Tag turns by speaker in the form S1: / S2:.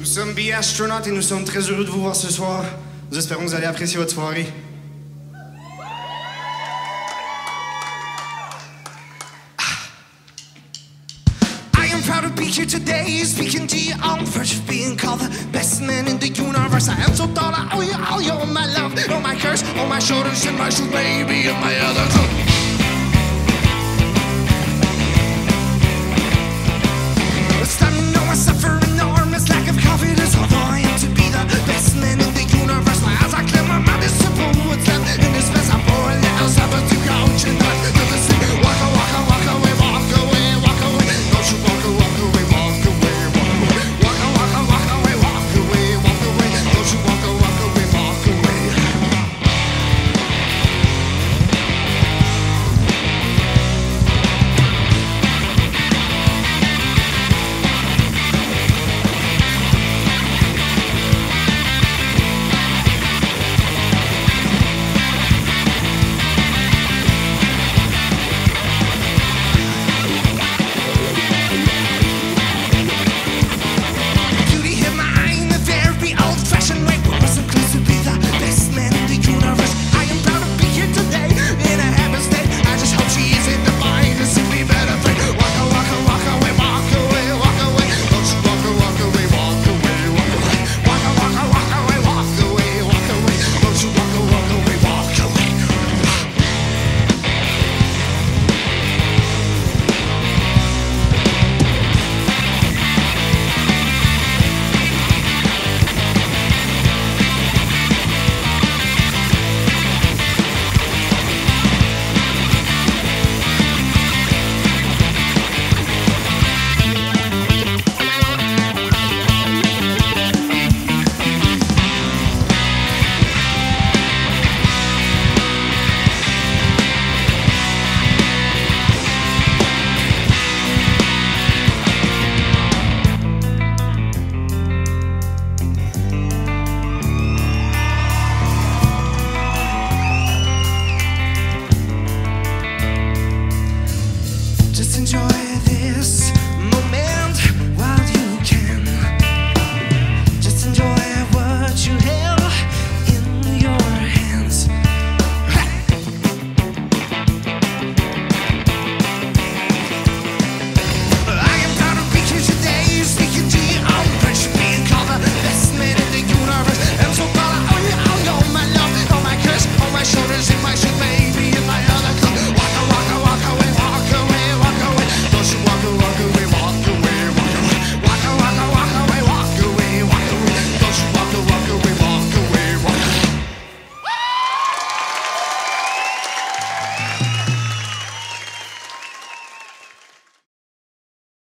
S1: sommes Be Astronaut et nous sommes très heureux de vous voir ce soir. Nous espérons que vous allez apprécier votre soirée. I am proud to be here today, speaking to you on verge of being called the best man in the universe. I am so thought I owe you all my love, all my curse, all my shoulders and my shoes, baby, and my other clothes.